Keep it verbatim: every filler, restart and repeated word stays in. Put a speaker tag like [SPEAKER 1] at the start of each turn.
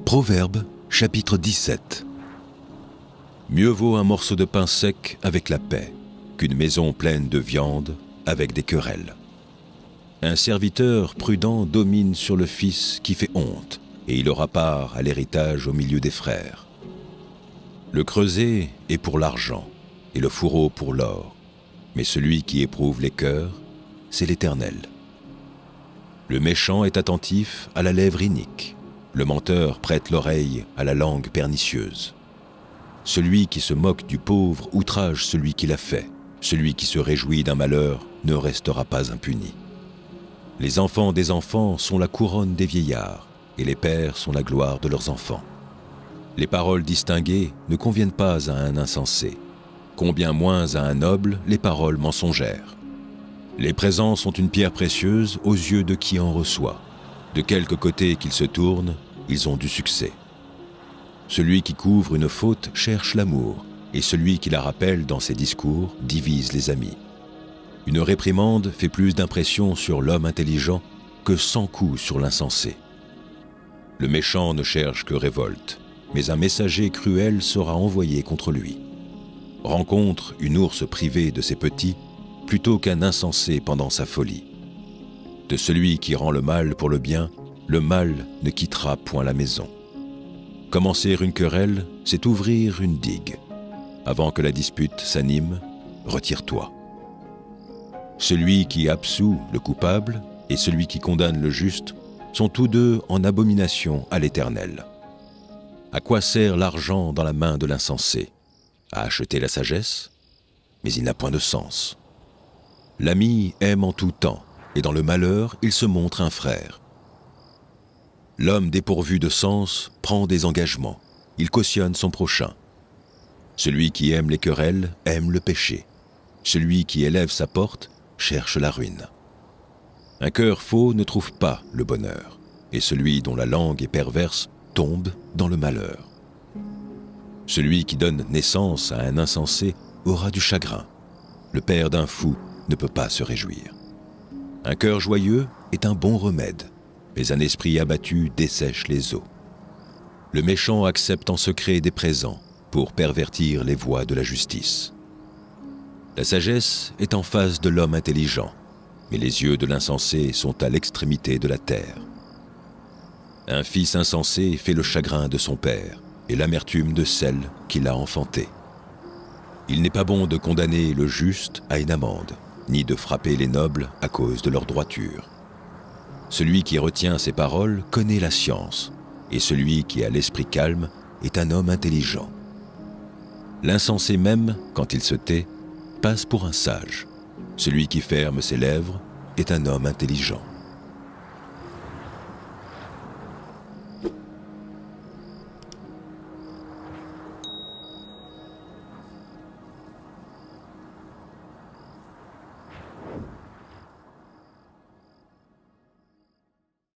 [SPEAKER 1] Proverbe, chapitre dix-sept. Mieux vaut un morceau de pain sec avec la paix qu'une maison pleine de viande avec des querelles. Un serviteur prudent domine sur le fils qui fait honte, et il aura part à l'héritage au milieu des frères. Le creuset est pour l'argent, et le fourreau pour l'or, mais celui qui éprouve les cœurs, c'est l'Éternel. Le méchant est attentif à la lèvre inique, le menteur prête l'oreille à la langue pernicieuse. Celui qui se moque du pauvre outrage celui qui l'a fait, celui qui se réjouit d'un malheur ne restera pas impuni. Les enfants des enfants sont la couronne des vieillards, et les pères sont la gloire de leurs enfants. Les paroles distinguées ne conviennent pas à un insensé, combien moins à un noble les paroles mensongères. Les présents sont une pierre précieuse aux yeux de qui en reçoit. De quelque côté qu'ils se tournent, ils ont du succès. Celui qui couvre une faute cherche l'amour, et celui qui la rappelle dans ses discours divise les amis. Une réprimande fait plus d'impression sur l'homme intelligent que cent coups sur l'insensé. Le méchant ne cherche que révolte, mais un messager cruel sera envoyé contre lui. Rencontre une ours privée de ses petits, plutôt qu'un insensé pendant sa folie. De celui qui rend le mal pour le bien, le mal ne quittera point la maison. Commencer une querelle, c'est ouvrir une digue. Avant que la dispute s'anime, retire-toi. Celui qui absout le coupable et celui qui condamne le juste sont tous deux en abomination à l'Éternel. À quoi sert l'argent dans la main de l'insensé? À acheter la sagesse? Mais il n'a point de sens. L'ami aime en tout temps, et dans le malheur, il se montre un frère. L'homme dépourvu de sens prend des engagements, il cautionne son prochain. Celui qui aime les querelles aime le péché. Celui qui élève sa porte cherche la ruine. Un cœur faux ne trouve pas le bonheur, et celui dont la langue est perverse tombe dans le malheur. Celui qui donne naissance à un insensé aura du chagrin. Le père d'un fou ne peut pas se réjouir. Un cœur joyeux est un bon remède, mais un esprit abattu dessèche les eaux. Le méchant accepte en secret des présents pour pervertir les voies de la justice. La sagesse est en face de l'homme intelligent, mais les yeux de l'insensé sont à l'extrémité de la terre. Un fils insensé fait le chagrin de son père et l'amertume de celle qui l'a enfanté. Il n'est pas bon de condamner le juste à une amende, ni de frapper les nobles à cause de leur droiture. Celui qui retient ses paroles connaît la science, et celui qui a l'esprit calme est un homme intelligent. L'insensé même, quand il se tait, passe pour un sage. Celui qui ferme ses lèvres est un homme intelligent.